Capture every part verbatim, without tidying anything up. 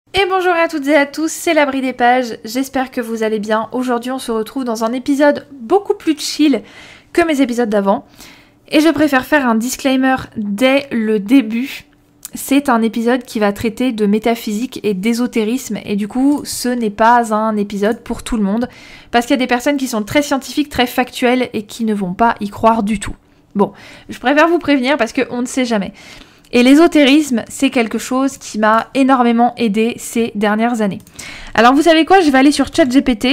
Et bonjour à toutes et à tous, c'est l'Abri des Pages, j'espère que vous allez bien. Aujourd'hui on se retrouve dans un épisode beaucoup plus chill que mes épisodes d'avant. Et je préfère faire un disclaimer dès le début. C'est un épisode qui va traiter de métaphysique et d'ésotérisme et du coup ce n'est pas un épisode pour tout le monde parce qu'il y a des personnes qui sont très scientifiques, très factuelles et qui ne vont pas y croire du tout. Bon, je préfère vous prévenir parce qu'on ne sait jamais. Et l'ésotérisme, c'est quelque chose qui m'a énormément aidé ces dernières années. Alors vous savez quoi, je vais aller sur ChatGPT,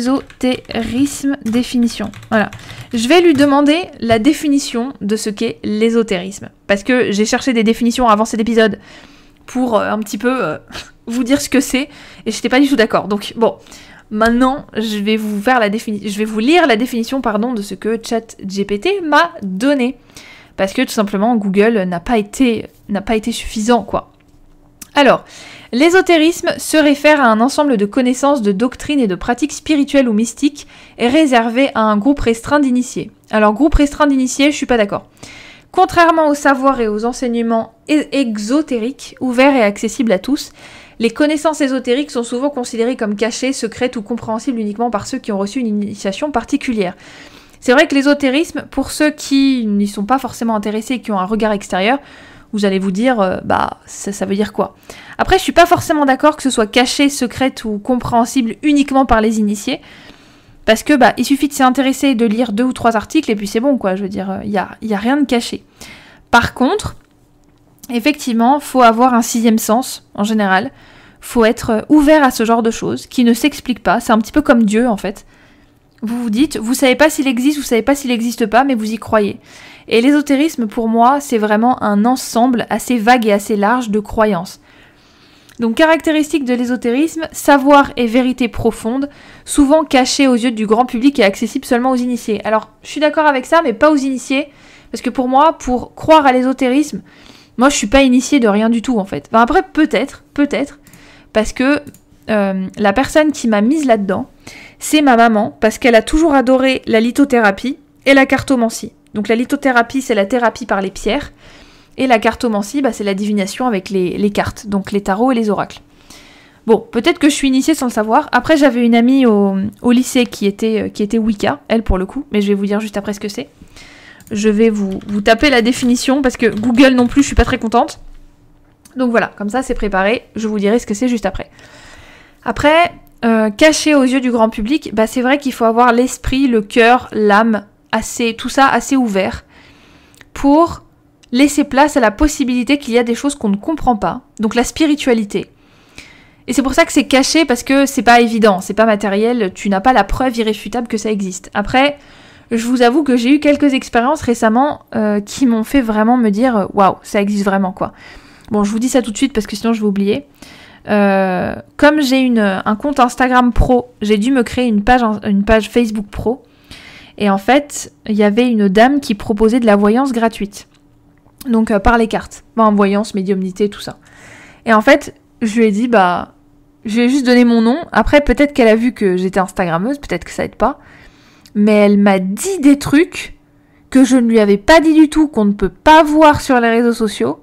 ésotérisme, définition. Voilà. Je vais lui demander la définition de ce qu'est l'ésotérisme. Parce que j'ai cherché des définitions avant cet épisode pour euh, un petit peu euh, vous dire ce que c'est. Et j'étais pas du tout d'accord. Donc bon, maintenant je vais vous faire la défini- je vais vous lire la définition pardon, de ce que ChatGPT m'a donné. Parce que tout simplement Google n'a pas été, n'a pas été suffisant, quoi. Alors, l'ésotérisme se réfère à un ensemble de connaissances, de doctrines et de pratiques spirituelles ou mystiques et réservé à un groupe restreint d'initiés. Alors, groupe restreint d'initiés, je suis pas d'accord. Contrairement au savoir et aux enseignements exotériques, ouverts et accessibles à tous, les connaissances ésotériques sont souvent considérées comme cachées, secrètes ou compréhensibles uniquement par ceux qui ont reçu une initiation particulière. C'est vrai que l'ésotérisme, pour ceux qui n'y sont pas forcément intéressés et qui ont un regard extérieur, vous allez vous dire, euh, bah, ça, ça veut dire quoi? Après, je suis pas forcément d'accord que ce soit caché, secrète ou compréhensible uniquement par les initiés, parce que, bah, il suffit de s'y intéresser et de lire deux ou trois articles, et puis c'est bon, quoi, je veux dire, il y a, y a rien de caché. Par contre, effectivement, faut avoir un sixième sens, en général, faut être ouvert à ce genre de choses, qui ne s'expliquent pas, c'est un petit peu comme Dieu, en fait. Vous vous dites, vous savez pas s'il existe, vous savez pas s'il n'existe pas, mais vous y croyez. Et l'ésotérisme, pour moi, c'est vraiment un ensemble assez vague et assez large de croyances. Donc, caractéristique de l'ésotérisme, savoir et vérité profonde, souvent cachée aux yeux du grand public et accessible seulement aux initiés. Alors, je suis d'accord avec ça, mais pas aux initiés, parce que pour moi, pour croire à l'ésotérisme, moi, je suis pas initiée de rien du tout, en fait. Enfin, après, peut-être, peut-être, parce que euh, la personne qui m'a mise là-dedans, c'est ma maman, parce qu'elle a toujours adoré la lithothérapie et la cartomancie. Donc la lithothérapie, c'est la thérapie par les pierres, et la cartomancie, bah, c'est la divination avec les, les cartes, donc les tarots et les oracles. Bon, peut-être que je suis initiée sans le savoir. Après, j'avais une amie au, au lycée qui était, qui était Wicca, elle pour le coup, mais je vais vous dire juste après ce que c'est. Je vais vous, vous taper la définition, parce que Google non plus, je suis pas très contente. Donc voilà, comme ça c'est préparé, je vous dirai ce que c'est juste après. Après... Euh, caché aux yeux du grand public, bah c'est vrai qu'il faut avoir l'esprit, le cœur, l'âme, assez, tout ça assez ouvert pour laisser place à la possibilité qu'il y a des choses qu'on ne comprend pas, donc la spiritualité. Et c'est pour ça que c'est caché, parce que c'est pas évident, c'est pas matériel, tu n'as pas la preuve irréfutable que ça existe. Après, je vous avoue que j'ai eu quelques expériences récemment euh, qui m'ont fait vraiment me dire « Waouh, ça existe vraiment quoi ». Bon, je vous dis ça tout de suite parce que sinon je vais oublier. Euh, comme j'ai une, un compte Instagram pro, j'ai dû me créer une page, une page Facebook pro. Et en fait, il y avait une dame qui proposait de la voyance gratuite. Donc euh, par les cartes. Enfin, voyance, médiumnité, tout ça. Et en fait, je lui ai dit, bah, je lui ai juste donné mon nom. Après, peut-être qu'elle a vu que j'étais Instagrammeuse, peut-être que ça aide pas. Mais elle m'a dit des trucs que je ne lui avais pas dit du tout, qu'on ne peut pas voir sur les réseaux sociaux.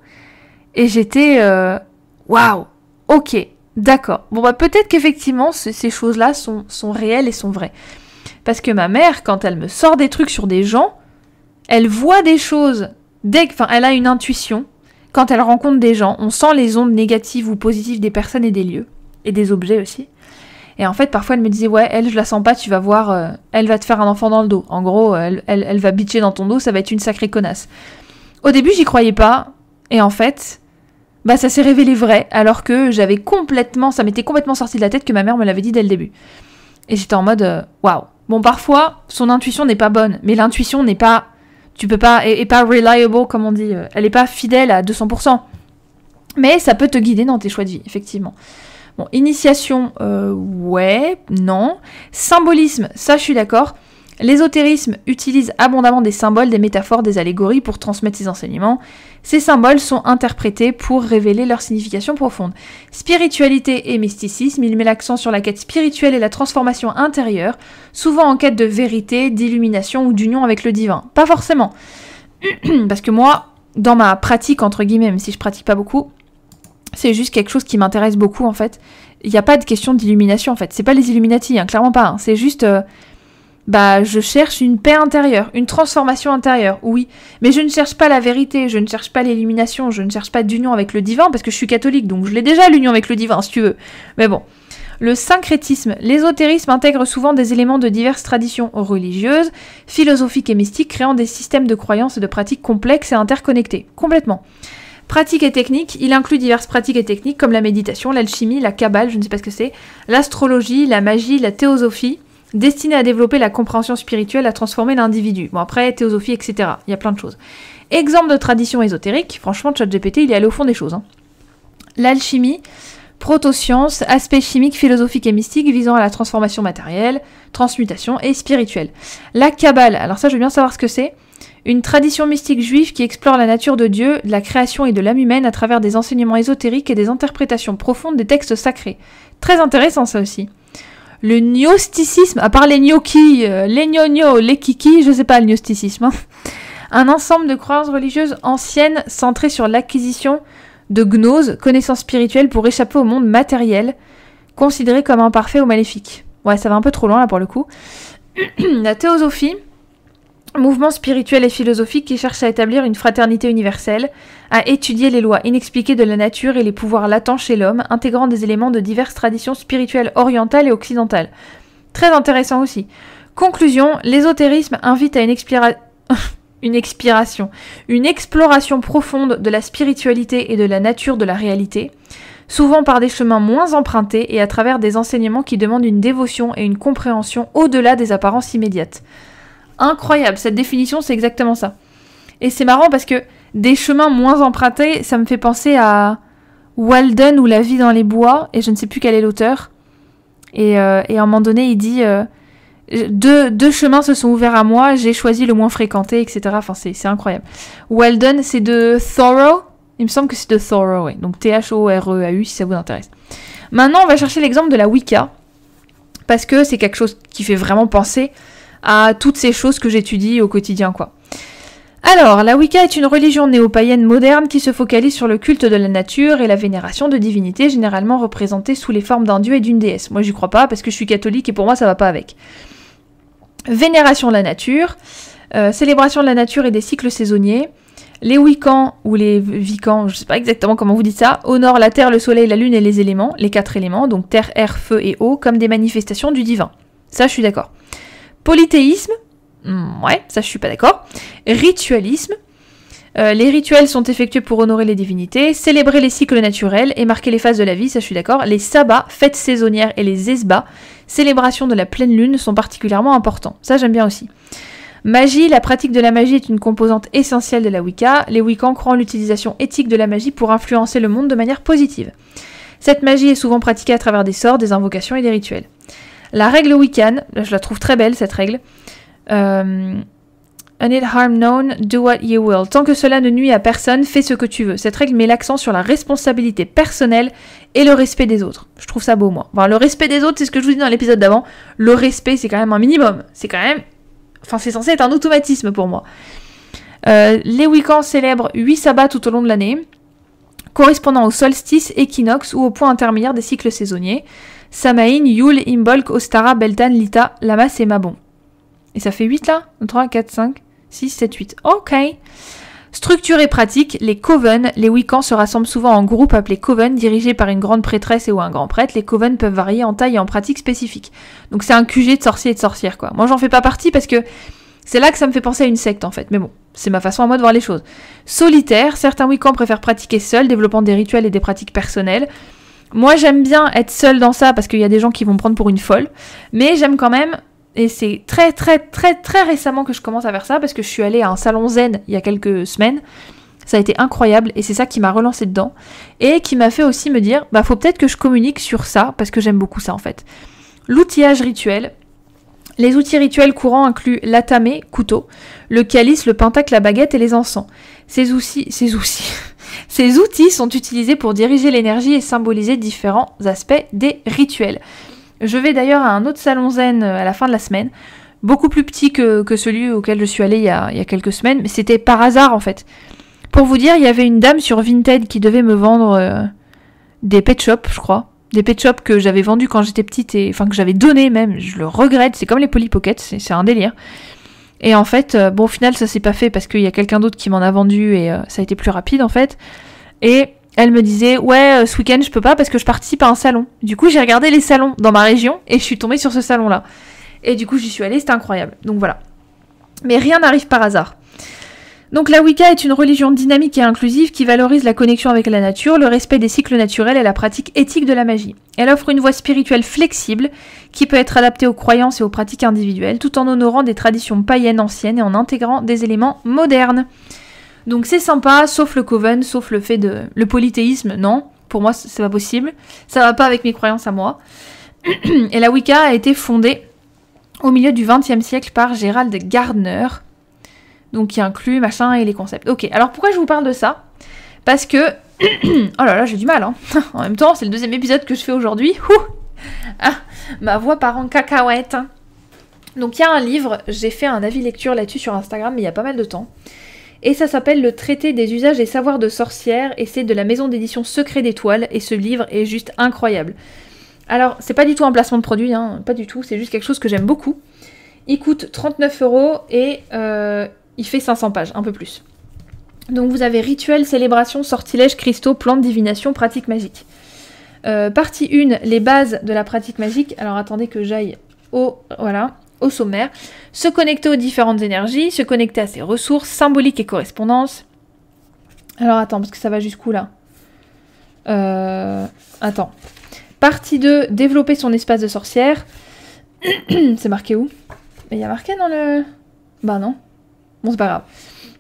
Et j'étais, euh, waouh! Ok, d'accord. Bon bah peut-être qu'effectivement c- ces choses-là sont, sont réelles et sont vraies. Parce que ma mère, quand elle me sort des trucs sur des gens, elle voit des choses, dès que, enfin elle a une intuition. Quand elle rencontre des gens, on sent les ondes négatives ou positives des personnes et des lieux. Et des objets aussi. Et en fait parfois elle me disait ouais elle je la sens pas, tu vas voir, euh, elle va te faire un enfant dans le dos. En gros elle, elle, elle va bitcher dans ton dos, ça va être une sacrée connasse. Au début j'y croyais pas. Et en fait... bah ça s'est révélé vrai, alors que j'avais complètement, ça m'était complètement sorti de la tête que ma mère me l'avait dit dès le début. Et j'étais en mode, euh, waouh. Bon, parfois, son intuition n'est pas bonne, mais l'intuition n'est pas, tu peux pas, est, est pas reliable, comme on dit, elle est pas fidèle à deux cents pour cent. Mais ça peut te guider dans tes choix de vie, effectivement. Bon, initiation, euh, ouais, non. Symbolisme, ça je suis d'accord. L'ésotérisme utilise abondamment des symboles, des métaphores, des allégories pour transmettre ses enseignements. Ces symboles sont interprétés pour révéler leur signification profonde. Spiritualité et mysticisme, il met l'accent sur la quête spirituelle et la transformation intérieure, souvent en quête de vérité, d'illumination ou d'union avec le divin. Pas forcément. Parce que moi, dans ma pratique, entre guillemets, même si je pratique pas beaucoup, C'est juste quelque chose qui m'intéresse beaucoup en fait. Il n'y a pas de question d'illumination en fait. C'est pas les Illuminati, hein, clairement pas. Hein. C'est juste, euh, bah, je cherche une paix intérieure, une transformation intérieure, oui. Mais je ne cherche pas la vérité, je ne cherche pas l'illumination, je ne cherche pas d'union avec le divin parce que je suis catholique, donc je l'ai déjà l'union avec le divin si tu veux. Mais bon. Le syncrétisme. L'ésotérisme intègre souvent des éléments de diverses traditions religieuses, philosophiques et mystiques, créant des systèmes de croyances et de pratiques complexes et interconnectés. Complètement. Pratiques et techniques, il inclut diverses pratiques et techniques comme la méditation, l'alchimie, la kabbale, je ne sais pas ce que c'est, l'astrologie, la magie, la théosophie, destinées à développer la compréhension spirituelle, à transformer l'individu. Bon après, théosophie, et cetera. Il y a plein de choses. Exemple de tradition ésotérique, franchement, ChatGPT, il est allé au fond des choses. Hein. L'alchimie, protosciences, aspects chimiques, philosophiques et mystiques visant à la transformation matérielle, transmutation et spirituelle. La kabbale, alors ça je veux bien savoir ce que c'est. Une tradition mystique juive qui explore la nature de Dieu, de la création et de l'âme humaine à travers des enseignements ésotériques et des interprétations profondes des textes sacrés. Très intéressant ça aussi. Le gnosticisme, à part les gnocchis, euh, les gnognos, les kikis, je sais pas le gnosticisme. Hein. Un ensemble de croyances religieuses anciennes centrées sur l'acquisition de gnose, connaissances spirituelles pour échapper au monde matériel, considéré comme imparfait ou maléfique. Ouais, ça va un peu trop loin là pour le coup. La théosophie, mouvement spirituel et philosophique qui cherche à établir une fraternité universelle, à étudier les lois inexpliquées de la nature et les pouvoirs latents chez l'homme, intégrant des éléments de diverses traditions spirituelles orientales et occidentales. Très intéressant aussi. Conclusion, l'ésotérisme invite à une expiration... Une expiration, une exploration profonde de la spiritualité et de la nature de la réalité, souvent par des chemins moins empruntés et à travers des enseignements qui demandent une dévotion et une compréhension au-delà des apparences immédiates. Incroyable, cette définition c'est exactement ça. Et c'est marrant parce que des chemins moins empruntés, ça me fait penser à Walden ou La vie dans les bois, et je ne sais plus quel est l'auteur. Et, euh, et à un moment donné il dit... Euh, Deux, deux chemins se sont ouverts à moi, j'ai choisi le moins fréquenté, et cetera. Enfin, c'est, c'est incroyable. Walden, c'est de Thoreau. Il me semble que c'est de Thoreau, ouais. Donc T H O R E A U, si ça vous intéresse. Maintenant, on va chercher l'exemple de la Wicca. Parce que c'est quelque chose qui fait vraiment penser à toutes ces choses que j'étudie au quotidien, quoi. Alors, la Wicca est une religion néo-païenne moderne qui se focalise sur le culte de la nature et la vénération de divinités généralement représentées sous les formes d'un dieu et d'une déesse. Moi, j'y crois pas parce que je suis catholique et pour moi, ça va pas avec. Vénération de la nature, euh, célébration de la nature et des cycles saisonniers. Les Wiccans, ou les Vicans, je sais pas exactement comment vous dites ça, honorent la terre, le soleil, la lune et les éléments, les quatre éléments, donc terre, air, feu et eau, comme des manifestations du divin. Ça, je suis d'accord. Polythéisme, hmm, ouais, ça je suis pas d'accord. Ritualisme, euh, les rituels sont effectués pour honorer les divinités, célébrer les cycles naturels et marquer les phases de la vie, ça je suis d'accord. Les sabbats, fêtes saisonnières et les esbats, célébration de la pleine lune, sont particulièrement importants. Ça j'aime bien aussi. Magie, la pratique de la magie est une composante essentielle de la Wicca. Les Wiccans croient en l'utilisation éthique de la magie pour influencer le monde de manière positive. Cette magie est souvent pratiquée à travers des sorts, des invocations et des rituels. La règle Wiccan, je la trouve très belle cette règle. Euh, Un it harm known, do what you will. Tant que cela ne nuit à personne, fais ce que tu veux. Cette règle met l'accent sur la responsabilité personnelle et le respect des autres. Je trouve ça beau, moi. Enfin, le respect des autres, c'est ce que je vous dis dans l'épisode d'avant. Le respect, c'est quand même un minimum. C'est quand même... Enfin, c'est censé être un automatisme pour moi. Euh, les Wiccans célèbrent huit sabbats tout au long de l'année, correspondant au solstice, équinoxe ou au point intermédiaire des cycles saisonniers. Samaïn, Yule, Imbolc, Ostara, Beltan, Lita, Lamas et Mabon. Et ça fait huit là ? trois, quatre, cinq, six, sept, huit. Ok. Structure et pratique, les coven. Les Wiccans se rassemblent souvent en groupes appelés coven, dirigés par une grande prêtresse et ou un grand prêtre. Les coven peuvent varier en taille et en pratique spécifique. Donc c'est un Q G de sorciers et de sorcières, quoi. Moi j'en fais pas partie parce que c'est là que ça me fait penser à une secte en fait. Mais bon, c'est ma façon à moi de voir les choses. Solitaire, certains Wiccans préfèrent pratiquer seuls, développant des rituels et des pratiques personnelles. Moi j'aime bien être seule dans ça parce qu'il y a des gens qui vont me prendre pour une folle. Mais j'aime quand même... Et c'est très très très très récemment que je commence à faire ça parce que je suis allée à un salon zen il y a quelques semaines. Ça a été incroyable et c'est ça qui m'a relancée dedans et qui m'a fait aussi me dire bah faut peut-être que je communique sur ça parce que j'aime beaucoup ça en fait. L'outillage rituel. Les outils rituels courants incluent l'atame, couteau, le calice, le pentacle, la baguette et les encens. Ces outils, ces outils, ces outils sont utilisés pour diriger l'énergie et symboliser différents aspects des rituels. Je vais d'ailleurs à un autre salon zen à la fin de la semaine, beaucoup plus petit que, que celui auquel je suis allée il y, a, il y a quelques semaines, mais c'était par hasard en fait. Pour vous dire, il y avait une dame sur Vinted qui devait me vendre euh, des pet shops, je crois. Des pet shops que j'avais vendus quand j'étais petite, et enfin que j'avais donné même, je le regrette, c'est comme les Polly Pocket, c'est, c'est un délire. Et en fait, euh, bon au final ça s'est pas fait parce qu'il y a quelqu'un d'autre qui m'en a vendu et euh, ça a été plus rapide en fait. Et elle me disait, ouais, euh, ce week-end je peux pas parce que je participe à un salon. Du coup j'ai regardé les salons dans ma région et je suis tombée sur ce salon-là. Et du coup j'y suis allée, c'était incroyable. Donc voilà. Mais rien n'arrive par hasard. Donc la Wicca est une religion dynamique et inclusive qui valorise la connexion avec la nature, le respect des cycles naturels et la pratique éthique de la magie. Elle offre une voie spirituelle flexible qui peut être adaptée aux croyances et aux pratiques individuelles tout en honorant des traditions païennes anciennes et en intégrant des éléments modernes. Donc c'est sympa, sauf le coven, sauf le fait de... le polythéisme, non, pour moi c'est pas possible, ça va pas avec mes croyances à moi. Et la Wicca a été fondée au milieu du vingtième siècle par Gerald Gardner, donc qui inclut machin et les concepts. Ok, alors pourquoi je vous parle de ça? Parce que... oh là là, j'ai du mal, hein. En même temps, c'est le deuxième épisode que je fais aujourd'hui. Ah, ma voix part en cacahuète. Donc il y a un livre, j'ai fait un avis lecture là-dessus sur Instagram, mais il y a pas mal de temps. Et ça s'appelle Le traité des usages et savoirs de sorcières, et c'est de la maison d'édition Secret d'Étoile, et ce livre est juste incroyable. Alors, c'est pas du tout un placement de produit, hein, pas du tout, c'est juste quelque chose que j'aime beaucoup. Il coûte trente-neuf euros et... Euh, il fait cinq cents pages, un peu plus. Donc vous avez rituels, célébrations, sortilèges, cristaux, plantes, divination, pratiques magiques. Euh, partie un, les bases de la pratique magique. Alors attendez que j'aille au, voilà, au sommaire. Se connecter aux différentes énergies, se connecter à ses ressources, symboliques et correspondances. Alors attends, parce que ça va jusqu'où là euh, Attends. Partie deux, développer son espace de sorcière. C'est marqué où? Mais il y a marqué dans le... Bah non. Bon, c'est pas grave.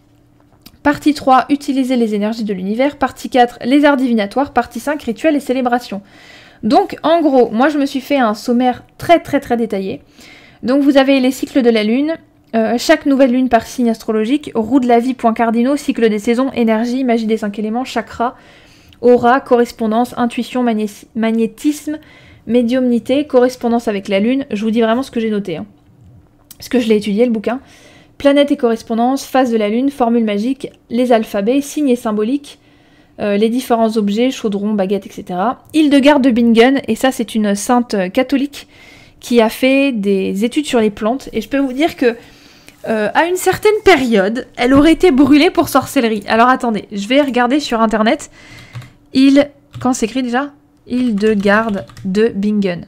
Partie trois, utiliser les énergies de l'univers. Partie quatre, les arts divinatoires. Partie cinq, rituels et célébrations. Donc, en gros, moi, je me suis fait un sommaire très, très, très détaillé. Donc, vous avez les cycles de la lune, euh, chaque nouvelle lune par signe astrologique, roue de la vie, points cardinaux, cycle des saisons, énergie, magie des cinq éléments, chakra, aura, correspondance, intuition, magné- magnétisme, médiumnité, correspondance avec la lune. Je vous dis vraiment ce que j'ai noté, hein, parce que je l'ai étudié, le bouquin. Planète et correspondance, phase de la lune, formule magique, les alphabets, signes et symboliques, euh, les différents objets, chaudrons, baguettes, et cetera. Hildegarde de Bingen, et ça c'est une sainte catholique qui a fait des études sur les plantes, et je peux vous dire que euh, à une certaine période, elle aurait été brûlée pour sorcellerie. Alors attendez, je vais regarder sur internet. Il... Quand c'est écrit déjà? Hildegarde de Bingen.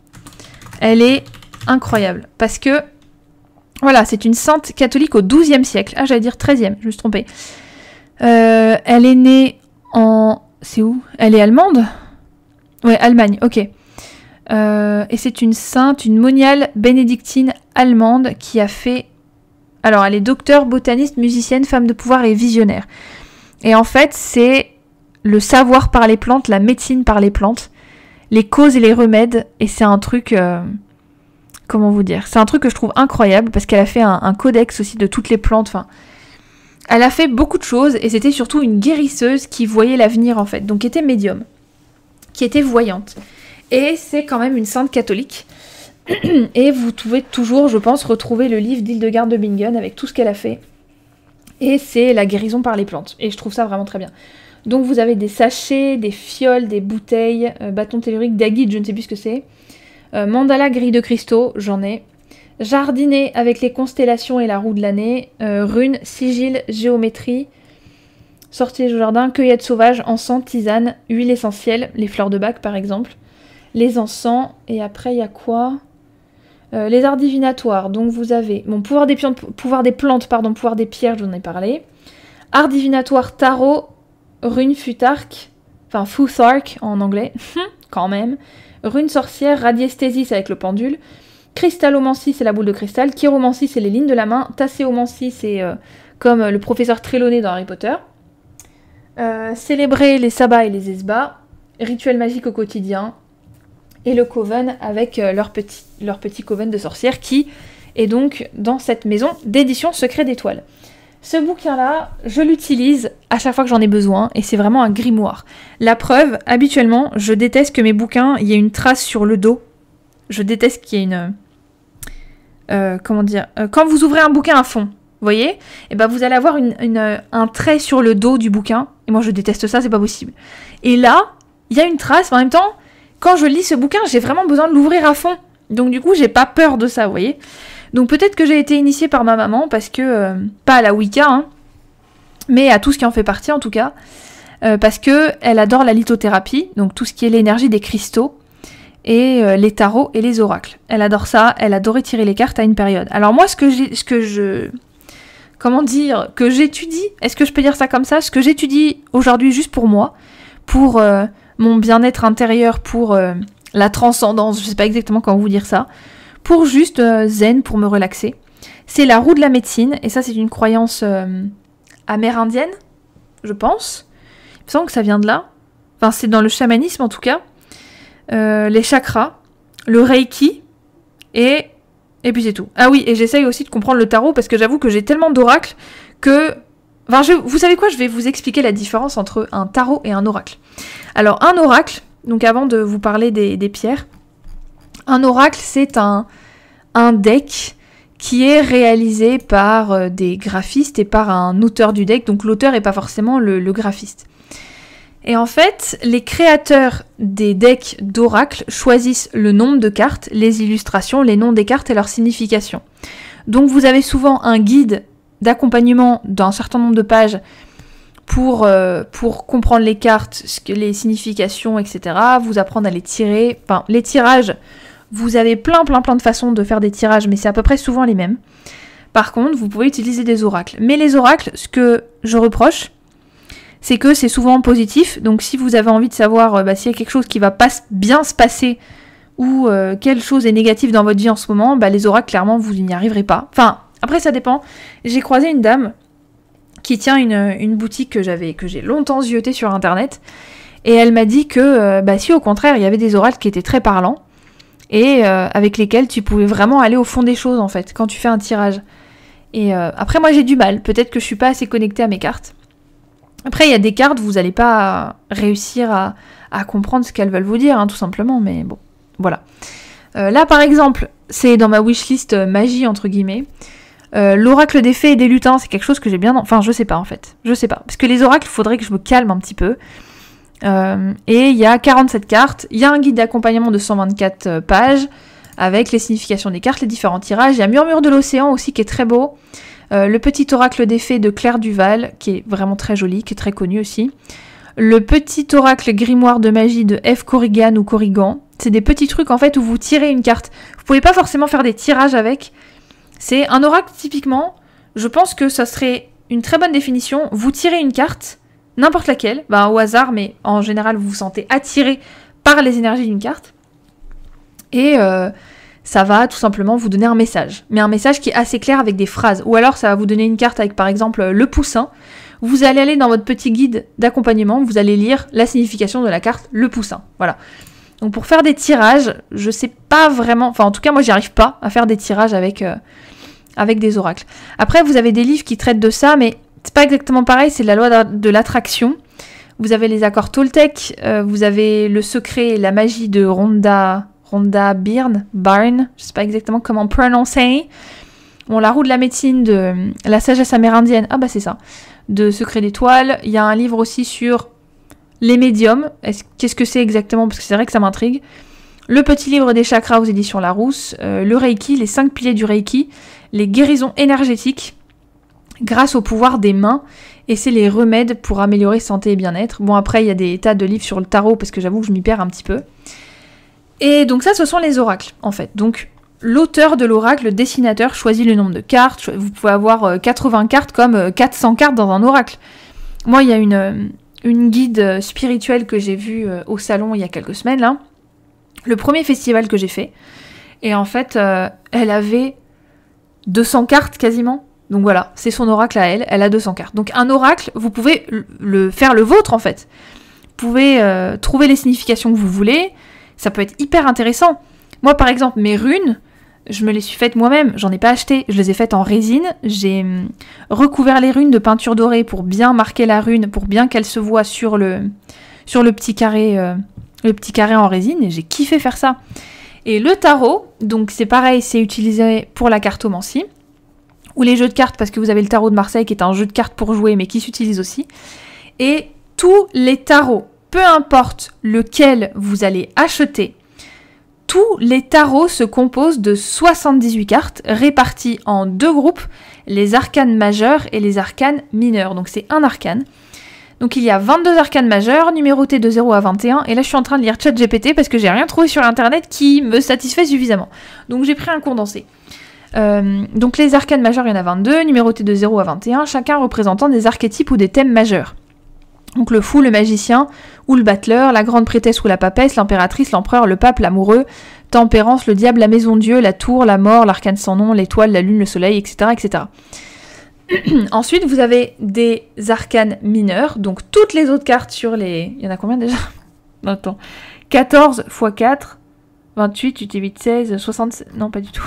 Elle est incroyable, parce que voilà, c'est une sainte catholique au douzième siècle. Ah, j'allais dire treizième, je me suis trompée. Euh, elle est née en... C'est où? Elle est allemande? Ouais, Allemagne, ok. Euh, et c'est une sainte, une moniale bénédictine allemande qui a fait... Alors, elle est docteure, botaniste, musicienne, femme de pouvoir et visionnaire. Et en fait, c'est le savoir par les plantes, la médecine par les plantes, les causes et les remèdes. Et c'est un truc... Euh... Comment vous dire? C'est un truc que je trouve incroyable parce qu'elle a fait un, un codex aussi de toutes les plantes. Enfin, elle a fait beaucoup de choses et c'était surtout une guérisseuse qui voyait l'avenir en fait. Donc qui était médium, qui était voyante. Et c'est quand même une sainte catholique. Et vous pouvez toujours, je pense, retrouver le livre d'Hildegarde de Bingen avec tout ce qu'elle a fait. Et c'est la guérison par les plantes. Et je trouve ça vraiment très bien. Donc vous avez des sachets, des fioles, des bouteilles, euh, bâtons telluriques, daguides, je ne sais plus ce que c'est. Euh, mandala, grille de cristaux, j'en ai. Jardiner avec les constellations et la roue de l'année. Euh, runes, sigil, géométrie. Sortilège au jardin, cueillette sauvage, encens, tisane, huile essentielle, les fleurs de bac par exemple. Les encens, et après il y a quoi? euh, Les arts divinatoires, donc vous avez... Bon, pouvoir des plantes, pouvoir des plantes, pardon, pouvoir des pierres, j'en ai parlé. Art divinatoire, tarot, rune futark, enfin futhark en anglais, quand même. Rune sorcière, radiesthésie, c'est avec le pendule. Cristallomancie, c'est la boule de cristal. Chiromancie, c'est les lignes de la main. Tasséomancie, c'est euh, comme euh, le professeur Trelawney dans Harry Potter. Euh, célébrer les sabbats et les esbats. Rituel magique au quotidien. Et le coven avec euh, leur, petit, leur petit coven de sorcières qui est donc dans cette maison d'édition Secret d'Étoile. Ce bouquin-là, je l'utilise à chaque fois que j'en ai besoin, et c'est vraiment un grimoire. La preuve, habituellement, je déteste que mes bouquins, il y ait une trace sur le dos. Je déteste qu'il y ait une... Euh, comment dire euh, Quand vous ouvrez un bouquin à fond, vous voyez, et ben vous allez avoir une, une, un trait sur le dos du bouquin, et moi je déteste ça, c'est pas possible. Et là, il y a une trace, mais en même temps, quand je lis ce bouquin, j'ai vraiment besoin de l'ouvrir à fond. Donc du coup, j'ai pas peur de ça, vous voyez. Donc peut-être que j'ai été initiée par ma maman, parce que, euh, pas à la Wicca, hein, mais à tout ce qui en fait partie en tout cas, euh, parce que elle adore la lithothérapie, donc tout ce qui est l'énergie des cristaux, et euh, les tarots et les oracles. Elle adore ça, elle adorait tirer les cartes à une période. Alors moi, ce que j'ai, ce que je... Comment dire, que j'étudie, est-ce que je peux dire ça comme ça? Ce que j'étudie aujourd'hui juste pour moi, pour euh, mon bien-être intérieur, pour euh, la transcendance, je sais pas exactement comment vous dire ça, pour juste euh, zen, pour me relaxer. C'est la roue de la médecine, et ça c'est une croyance euh, amérindienne, je pense. Il me semble que ça vient de là. Enfin, c'est dans le chamanisme en tout cas. Euh, les chakras, le reiki, et... Et puis c'est tout. Ah oui, et j'essaye aussi de comprendre le tarot, parce que j'avoue que j'ai tellement d'oracles que... Enfin, je... vous savez quoi, je vais vous expliquer la différence entre un tarot et un oracle. Alors, un oracle, donc avant de vous parler des, des pierres, un oracle, c'est un, un deck qui est réalisé par euh, des graphistes et par un auteur du deck, donc l'auteur n'est pas forcément le, le graphiste. Et en fait, les créateurs des decks d'oracle choisissent le nombre de cartes, les illustrations, les noms des cartes et leur signification. Donc vous avez souvent un guide d'accompagnement d'un certain nombre de pages pour, euh, pour comprendre les cartes, ce que, les significations, et cetera. Vous apprendre à les tirer. Enfin, les tirages, vous avez plein plein plein de façons de faire des tirages, mais c'est à peu près souvent les mêmes. Par contre, vous pouvez utiliser des oracles. Mais les oracles, ce que je reproche, c'est que c'est souvent positif, donc si vous avez envie de savoir euh, bah, s'il y a quelque chose qui va pas bien se passer ou euh, quelque chose est négatif dans votre vie en ce moment, bah, les oracles, clairement, vous n'y arriverez pas. Enfin, après, ça dépend. J'ai croisé une dame qui tient une, une boutique que j'avais, que j'ai longtemps zioté sur Internet, et elle m'a dit que, euh, bah, si au contraire, il y avait des oracles qui étaient très parlants, et euh, avec lesquels tu pouvais vraiment aller au fond des choses, en fait, quand tu fais un tirage. Et euh, après, moi, j'ai du mal. Peut-être que je suis pas assez connectée à mes cartes. Après, il y a des cartes, vous n'allez pas réussir à, à comprendre ce qu'elles veulent vous dire, hein, tout simplement, mais bon, voilà. Euh, là, par exemple, c'est dans ma wishlist euh, magie, entre guillemets. Euh, L'oracle des fées et des lutins, c'est quelque chose que j'ai bien... Enfin, je sais pas, en fait. Je sais pas. Parce que les oracles, il faudrait que je me calme un petit peu. Euh, et il y a quarante-sept cartes. Il y a un guide d'accompagnement de cent vingt-quatre pages, avec les significations des cartes, les différents tirages. Il y a Murmure de l'océan aussi, qui est très beau. Euh, le petit oracle des fées de Claire Duval, qui est vraiment très joli, qui est très connu aussi. Le petit oracle grimoire de magie de F. Corrigan ou Corrigan. C'est des petits trucs en fait où vous tirez une carte. Vous pouvez pas forcément faire des tirages avec. C'est un oracle typiquement, je pense que ça serait une très bonne définition. Vous tirez une carte, n'importe laquelle, bah, au hasard, mais en général vous vous sentez attiré par les énergies d'une carte. Et... Euh, ça va tout simplement vous donner un message. Mais un message qui est assez clair avec des phrases. Ou alors ça va vous donner une carte avec par exemple le poussin. Vous allez aller dans votre petit guide d'accompagnement, vous allez lire la signification de la carte le poussin. Voilà. Donc pour faire des tirages, je sais pas vraiment... Enfin en tout cas moi j'y arrive pas à faire des tirages avec, euh, avec des oracles. Après vous avez des livres qui traitent de ça, mais c'est pas exactement pareil, c'est la loi de l'attraction. Vous avez les accords Toltec, euh, vous avez le secret et la magie de Rhonda... Rhonda Byrne, Byrne, je sais pas exactement comment prononcer. Bon, la roue de la médecine de la sagesse amérindienne, ah bah c'est ça, de Secret d'étoiles. Il y a un livre aussi sur les médiums. Qu'est-ce que c'est exactement? Parce que c'est vrai que ça m'intrigue. Le petit livre des chakras aux éditions Larousse. Euh, le Reiki, les cinq piliers du Reiki. Les guérisons énergétiques grâce au pouvoir des mains. Et c'est les remèdes pour améliorer santé et bien-être. Bon, après, il y a des tas de livres sur le tarot parce que j'avoue que je m'y perds un petit peu. Et donc ça, ce sont les oracles, en fait. Donc, l'auteur de l'oracle, le dessinateur, choisit le nombre de cartes. Vous pouvez avoir quatre-vingts cartes comme quatre cents cartes dans un oracle. Moi, il y a une, une guide spirituelle que j'ai vue au salon il y a quelques semaines, là. Le premier festival que j'ai fait. Et en fait, euh, elle avait deux cents cartes quasiment. Donc voilà, c'est son oracle à elle. Elle a deux cents cartes. Donc un oracle, vous pouvez le faire le vôtre, en fait. Vous pouvez euh, trouver les significations que vous voulez. Ça peut être hyper intéressant. Moi, par exemple, mes runes, je me les suis faites moi-même. J'en ai pas acheté. Je les ai faites en résine. J'ai hum, recouvert les runes de peinture dorée pour bien marquer la rune, pour bien qu'elle se voit sur le, sur le petit carré, euh, le petit carré en résine. Et j'ai kiffé faire ça. Et le tarot, donc c'est pareil, c'est utilisé pour la cartomancie. Ou les jeux de cartes, parce que vous avez le tarot de Marseille qui est un jeu de cartes pour jouer, mais qui s'utilise aussi. Et tous les tarots peu importe lequel vous allez acheter, tous les tarots se composent de soixante-dix-huit cartes réparties en deux groupes, les arcanes majeurs et les arcanes mineurs. Donc c'est un arcane. Donc il y a vingt-deux arcanes majeurs, numérotés de zéro à vingt et un, et là je suis en train de lire ChatGPT parce que j'ai rien trouvé sur internet qui me satisfait suffisamment. Donc j'ai pris un condensé. Euh, donc les arcanes majeurs, il y en a vingt-deux, numérotés de zéro à vingt et un, chacun représentant des archétypes ou des thèmes majeurs. Donc le fou, le magicien, ou le battleur, la grande prêtresse ou la papesse, l'impératrice, l'empereur, le pape, l'amoureux, tempérance, le diable, la maison Dieu, la tour, la mort, l'arcane sans nom, l'étoile, la lune, le soleil, et cetera et cetera. Ensuite, vous avez des arcanes mineurs, donc toutes les autres cartes sur les... Il y en a combien déjà? Attends. quatorze fois quatre, vingt-huit, huit et huit, seize, soixante... Non, pas du tout.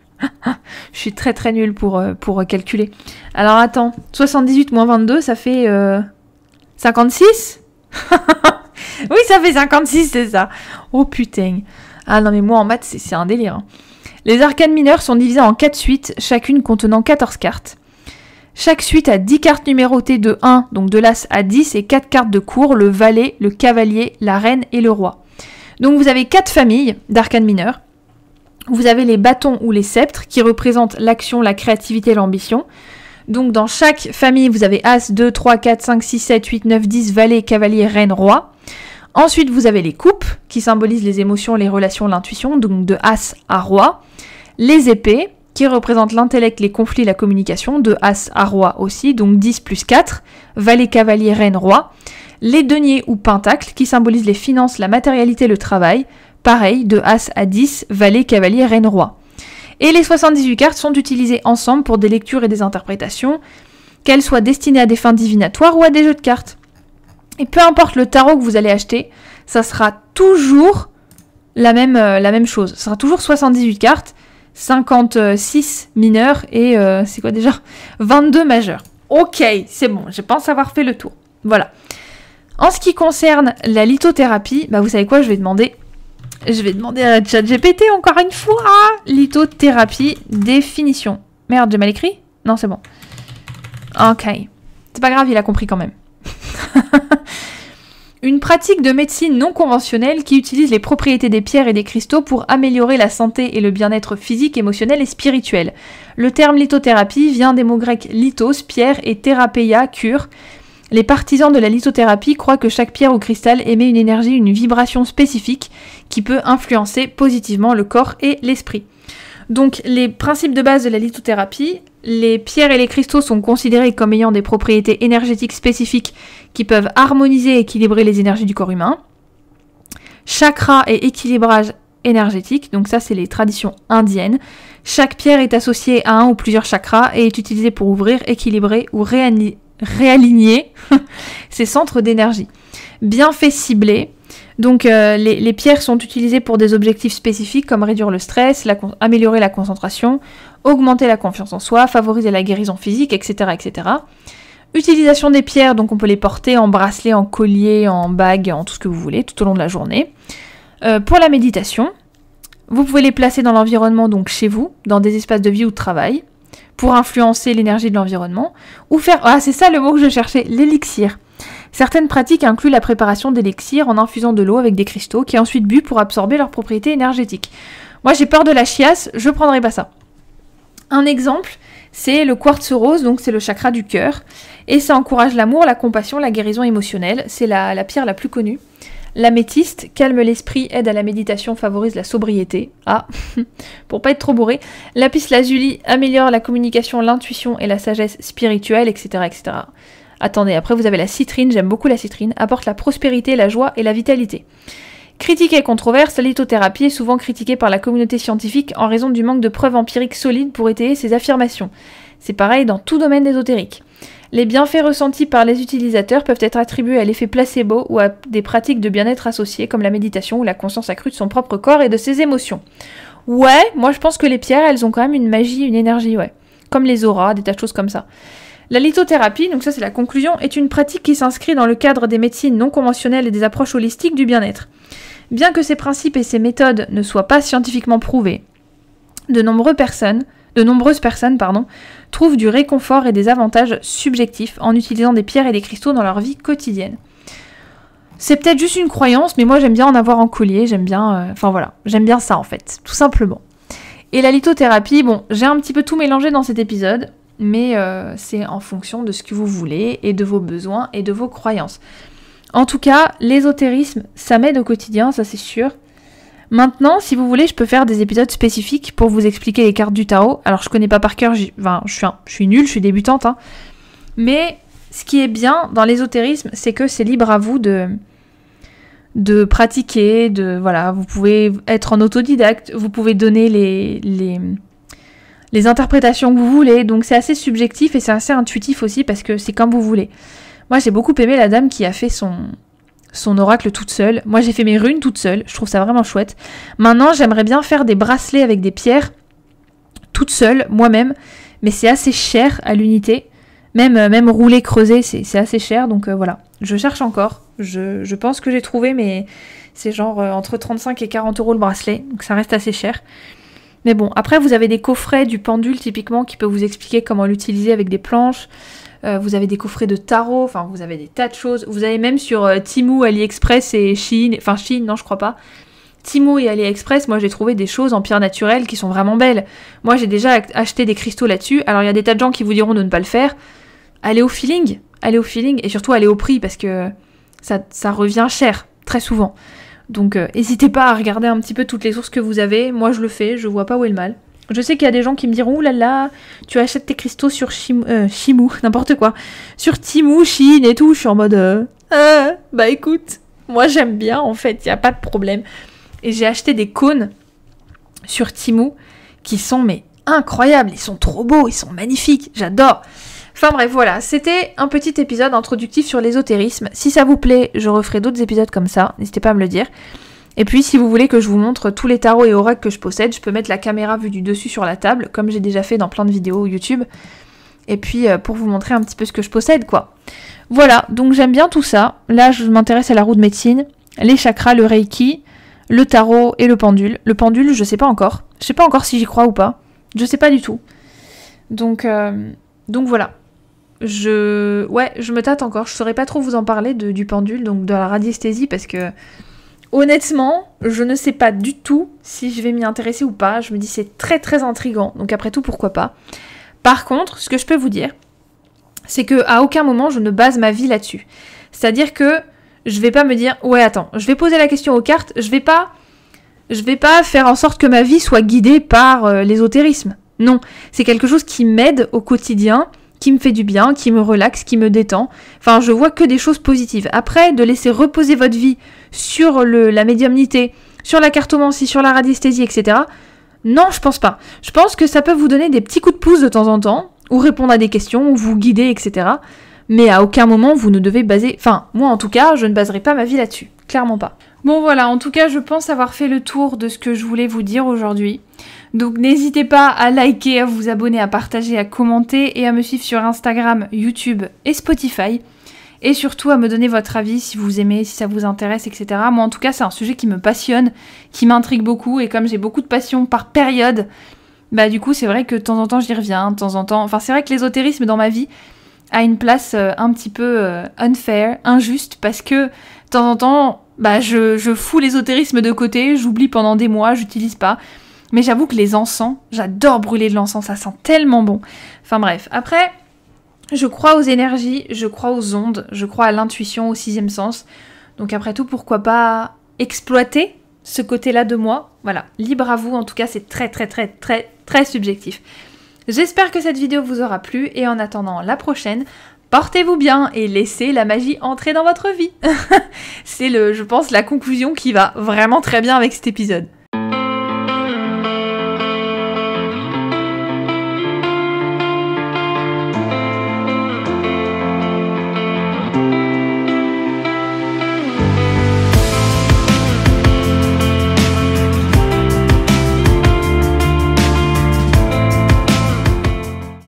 Je suis très très nulle pour, pour calculer. Alors attends, soixante-dix-huit moins vingt-deux, ça fait... Euh... cinquante-six. Oui, ça fait cinquante-six, c'est ça. Oh putain. Ah non, mais moi en maths, c'est un délire. Hein. Les arcanes mineurs sont divisés en quatre suites, chacune contenant quatorze cartes. Chaque suite a dix cartes numérotées de un, donc de l'as à dix, et quatre cartes de cour, le valet, le cavalier, la reine et le roi. Donc vous avez quatre familles d'arcanes mineurs. Vous avez les bâtons ou les sceptres, qui représentent l'action, la créativité et l'ambition. Donc dans chaque famille, vous avez As, deux, trois, quatre, cinq, six, sept, huit, neuf, dix, valet, cavalier, reine, roi. Ensuite, vous avez les coupes, qui symbolisent les émotions, les relations, l'intuition, donc de As à roi. Les épées, qui représentent l'intellect, les conflits, la communication, de As à roi aussi, donc dix plus quatre, valet, cavalier, reine, roi. Les deniers ou pentacles, qui symbolisent les finances, la matérialité, le travail. Pareil, de As à dix, valet, cavalier, reine, roi. Et les soixante-dix-huit cartes sont utilisées ensemble pour des lectures et des interprétations, qu'elles soient destinées à des fins divinatoires ou à des jeux de cartes. Et peu importe le tarot que vous allez acheter, ça sera toujours la même, euh, la même chose. Ça sera toujours soixante-dix-huit cartes, cinquante-six mineurs et euh, c'est quoi déjà vingt-deux majeurs. Ok, c'est bon, je pense avoir fait le tour. Voilà. En ce qui concerne la lithothérapie, bah vous savez quoi, je vais demander... Je vais demander à ChatGPT encore une fois. Lithothérapie, définition. Merde, j'ai mal écrit? Non, c'est bon. Ok. C'est pas grave, il a compris quand même. Une pratique de médecine non conventionnelle qui utilise les propriétés des pierres et des cristaux pour améliorer la santé et le bien-être physique, émotionnel et spirituel. Le terme lithothérapie vient des mots grecs lithos, pierre, et thérapeia, cure. Les partisans de la lithothérapie croient que chaque pierre ou cristal émet une énergie, une vibration spécifique qui peut influencer positivement le corps et l'esprit. Donc les principes de base de la lithothérapie, les pierres et les cristaux sont considérés comme ayant des propriétés énergétiques spécifiques qui peuvent harmoniser et équilibrer les énergies du corps humain. Chakra et équilibrage énergétique, donc ça c'est les traditions indiennes. Chaque pierre est associée à un ou plusieurs chakras et est utilisée pour ouvrir, équilibrer ou réaligner réaligner ces centres d'énergie. Bienfaits ciblés. Donc euh, les, les pierres sont utilisées pour des objectifs spécifiques comme réduire le stress, la, améliorer la concentration, augmenter la confiance en soi, favoriser la guérison physique, et cetera, et cetera. Utilisation des pierres, donc on peut les porter en bracelet, en collier, en bague, en tout ce que vous voulez, tout au long de la journée. Euh, pour la méditation, vous pouvez les placer dans l'environnement, donc chez vous, dans des espaces de vie ou de travail, pour influencer l'énergie de l'environnement, ou faire... Ah, c'est ça le mot que je cherchais, l'élixir. Certaines pratiques incluent la préparation d'élixirs en infusant de l'eau avec des cristaux, qui est ensuite bu pour absorber leurs propriétés énergétiques. Moi, j'ai peur de la chiasse, je prendrai pas ça. Un exemple, c'est le quartz rose, donc c'est le chakra du cœur, et ça encourage l'amour, la compassion, la guérison émotionnelle. C'est la, la pierre la plus connue. L'améthyste calme l'esprit, aide à la méditation, favorise la sobriété. Ah, pour pas être trop bourré. Lapis lazuli améliore la communication, l'intuition et la sagesse spirituelle, et cetera, et cetera. Attendez, après vous avez la citrine, j'aime beaucoup la citrine, apporte la prospérité, la joie et la vitalité. Critiquée et controverse, la lithothérapie est souvent critiquée par la communauté scientifique en raison du manque de preuves empiriques solides pour étayer ses affirmations. C'est pareil dans tout domaine ésotérique. Les bienfaits ressentis par les utilisateurs peuvent être attribués à l'effet placebo ou à des pratiques de bien-être associées comme la méditation ou la conscience accrue de son propre corps et de ses émotions. Ouais, moi je pense que les pierres, elles ont quand même une magie, une énergie, ouais. Comme les auras, des tas de choses comme ça. La lithothérapie, donc ça c'est la conclusion, est une pratique qui s'inscrit dans le cadre des médecines non conventionnelles et des approches holistiques du bien-être. Bien que ces principes et ces méthodes ne soient pas scientifiquement prouvés, de nombreuses personnes, de nombreuses personnes pardon, trouvent du réconfort et des avantages subjectifs en utilisant des pierres et des cristaux dans leur vie quotidienne. C'est peut-être juste une croyance, mais moi j'aime bien en avoir en collier, j'aime bien... Euh... Enfin voilà, j'aime bien ça en fait, tout simplement. Et la lithothérapie, bon, j'ai un petit peu tout mélangé dans cet épisode, mais euh, c'est en fonction de ce que vous voulez, et de vos besoins, et de vos croyances. En tout cas, l'ésotérisme, ça m'aide au quotidien, ça c'est sûr. Maintenant, si vous voulez, je peux faire des épisodes spécifiques pour vous expliquer les cartes du tarot. Alors, je connais pas par cœur, enfin, je suis, un... je suis nulle, je suis débutante, hein. Mais ce qui est bien dans l'ésotérisme, c'est que c'est libre à vous de... de pratiquer, de... Voilà, vous pouvez être en autodidacte, vous pouvez donner les... les... les interprétations que vous voulez. Donc, c'est assez subjectif et c'est assez intuitif aussi parce que c'est comme vous voulez. Moi, j'ai beaucoup aimé la dame qui a fait son... son oracle toute seule. Moi, j'ai fait mes runes toute seule. Je trouve ça vraiment chouette. Maintenant, j'aimerais bien faire des bracelets avec des pierres toute seule, moi-même. Mais c'est assez cher à l'unité. Même, euh, même rouler, creuser, c'est assez cher. Donc euh, voilà, je cherche encore. Je, je pense que j'ai trouvé, mais c'est genre euh, entre trente-cinq et quarante euros le bracelet. Donc ça reste assez cher. Mais bon, après, vous avez des coffrets du pendule, typiquement, qui peut vous expliquer comment l'utiliser avec des planches. Euh, vous avez des coffrets de tarot, enfin vous avez des tas de choses. Vous avez même sur euh, Temu, AliExpress et Shein, enfin Shein, non je crois pas. Temu et AliExpress, moi j'ai trouvé des choses en pierre naturelle qui sont vraiment belles. Moi j'ai déjà acheté des cristaux là-dessus. Alors il y a des tas de gens qui vous diront de ne pas le faire. Allez au feeling, allez au feeling et surtout allez au prix parce que ça, ça revient cher, très souvent. Donc euh, n'hésitez pas à regarder un petit peu toutes les sources que vous avez. Moi je le fais, je vois pas où est le mal. Je sais qu'il y a des gens qui me diront « Ouh là là, tu achètes tes cristaux sur Shim, euh, Shimu, n'importe quoi. Sur Temu, Shein et tout. » Je suis en mode euh, « Ah, bah écoute, moi j'aime bien en fait, il n'y a pas de problème. » Et j'ai acheté des cônes sur Temu qui sont mais incroyables. Ils sont trop beaux, ils sont magnifiques, j'adore. Enfin bref, voilà, c'était un petit épisode introductif sur l'ésotérisme. Si ça vous plaît, je referai d'autres épisodes comme ça, n'hésitez pas à me le dire. Et puis, si vous voulez que je vous montre tous les tarots et oracles que je possède, je peux mettre la caméra vue du dessus sur la table, comme j'ai déjà fait dans plein de vidéos YouTube. Et puis, euh, pour vous montrer un petit peu ce que je possède, quoi. Voilà, donc j'aime bien tout ça. Là, je m'intéresse à la roue de médecine, les chakras, le reiki, le tarot et le pendule. Le pendule, je sais pas encore. Je sais pas encore si j'y crois ou pas. Je sais pas du tout. Donc, euh, donc voilà. Je... Ouais, je me tâte encore. Je saurais pas trop vous en parler de, du pendule, donc de la radiesthésie, parce que... Honnêtement, je ne sais pas du tout si je vais m'y intéresser ou pas. Je me dis c'est très très intriguant, donc après tout pourquoi pas. Par contre, ce que je peux vous dire, c'est que à aucun moment je ne base ma vie là-dessus. C'est-à-dire que je vais pas me dire ouais attends, je vais poser la question aux cartes, je vais pas, je vais pas faire en sorte que ma vie soit guidée par euh, l'ésotérisme. Non, c'est quelque chose qui m'aide au quotidien, qui me fait du bien, qui me relaxe, qui me détend. Enfin, je vois que des choses positives. Après, de laisser reposer votre vie sur le, la médiumnité, sur la cartomancie, sur la radiesthésie, et cetera. Non, je pense pas. Je pense que ça peut vous donner des petits coups de pouce de temps en temps, ou répondre à des questions, ou vous guider, et cetera. Mais à aucun moment, vous ne devez baser... Enfin, moi en tout cas, je ne baserai pas ma vie là-dessus. Clairement pas. Bon voilà, en tout cas, je pense avoir fait le tour de ce que je voulais vous dire aujourd'hui. Donc n'hésitez pas à liker, à vous abonner, à partager, à commenter et à me suivre sur Instagram, YouTube et Spotify. Et surtout à me donner votre avis si vous aimez, si ça vous intéresse, et cetera. Moi en tout cas c'est un sujet qui me passionne, qui m'intrigue beaucoup et comme j'ai beaucoup de passion par période, bah du coup c'est vrai que de temps en temps j'y reviens, de temps en temps... Enfin c'est vrai que l'ésotérisme dans ma vie a une place euh, un petit peu euh, unfair, injuste, parce que de temps en temps bah, je, je fous l'ésotérisme de côté, j'oublie pendant des mois, j'utilise pas. Mais j'avoue que les encens, j'adore brûler de l'encens, ça sent tellement bon. Enfin bref, après, je crois aux énergies, je crois aux ondes, je crois à l'intuition, au sixième sens. Donc après tout, pourquoi pas exploiter ce côté-là de moi? Voilà, libre à vous, en tout cas c'est très très très très très subjectif. J'espère que cette vidéo vous aura plu et en attendant la prochaine, portez-vous bien et laissez la magie entrer dans votre vie. C'est le, je pense, la conclusion qui va vraiment très bien avec cet épisode.